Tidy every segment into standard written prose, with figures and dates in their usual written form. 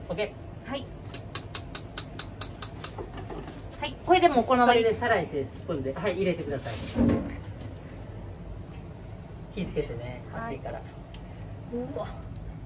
OK。 はい。はい、これでもうこのままそれでさらえてスプーンで、はい、入れてください。気ぃつけてね、熱いから。うわ。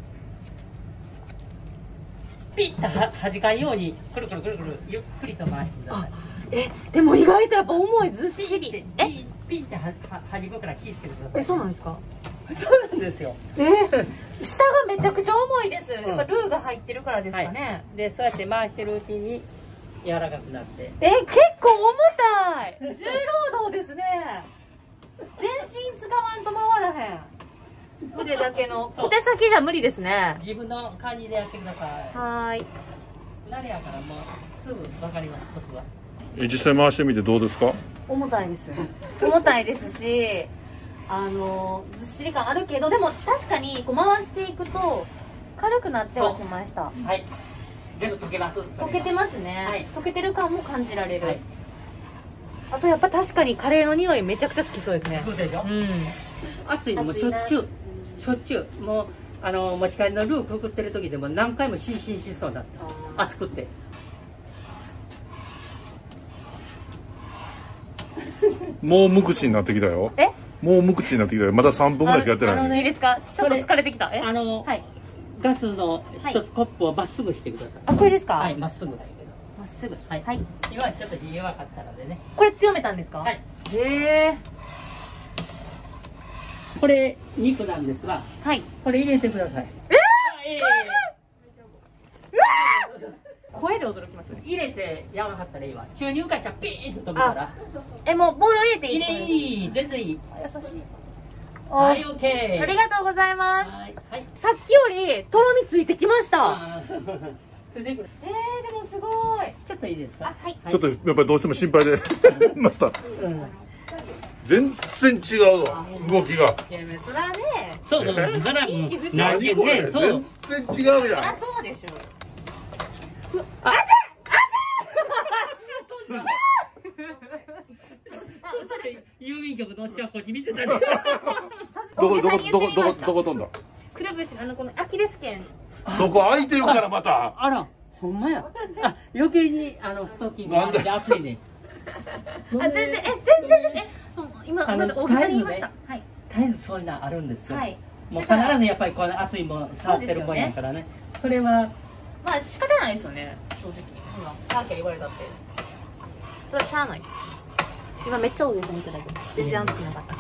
ピッと弾かんようにくるくるくるくるゆっくりと回してください。 でも意外とやっぱ重い、ずっしり。 ピッて弾くから気ぃつけてください。 そうなんですか？ そうなんですよ。 下がめちゃくちゃ重いです。やっぱルーが入ってるからですかね。 で、そうやって回してるうちに柔らかくなって。 結構重たい。重労働ですね。全身使わんと回らへん。腕だけの小手先じゃ無理ですね。 自分の感じでやってください。 はい。 慣れやからもうすぐわかります。コツは。 実際回してみてどうですか？ 重たいです。重たいですし、ずっしり感あるけど、でも確かにこう回していくと軽くなってはきました。 はい。全部溶けます。 溶けてますね。 はい、 溶けてる感も感じられる。はい、あとやっぱ確かにカレーの匂いめちゃくちゃつきそうですね。 そうでしょ。 うん。 暑いのもしょっちゅう。もう持ち帰りのルーくくってる時でも何回も失神しそうだった。暑くて。 もう無口になってきたよ。もう無口になってきたよ。まだ3分ぐらいしかやってない。 いいですか？ちょっと疲れてきた。はい。 ガスの一つコップをまっすぐしてください。 あ、これですか？ はい、まっすぐ。 まっすぐ。 はい。今ちょっと弱かったのでね。 これ強めたんですか？はい。へえ。 これ肉なんですが、はい。これ入れてください。 声で驚きますね。 入れてやわかったらいいわ。注入化したらピーンと飛ぶから。 もうボール入れていい？ いい、全然いい。 優しい。 はい、オッケー。 ありがとうございます。はい。さっきよりとろみついてきました。 ついてくる。 でもすごい。 ちょっといいですか？ はい。ちょっとやっぱりどうしても心配でました。全然違うわ、動きが。 いや、そらね。 そうそう、そらもう何これ、 全然違うやん。 そうでしょ。 郵便局のおっちゃんこっち見てたね。 どこ飛んだ？ くるぶしこのアキレス腱。 そこ空いてるからまた。 あら、ほんまや。余計にストッキングなんで暑いね。 全然です。今まず大げさに言いました。はい。 絶えずそういうのあるんですよ。はい。もう必ずやっぱりこの熱いもの触ってるもんやからね。それはまあ仕方ないですよね。正直。パーケー言われたって。それはしゃあない。今めっちゃ大げさにいただけど全然あの時なかった。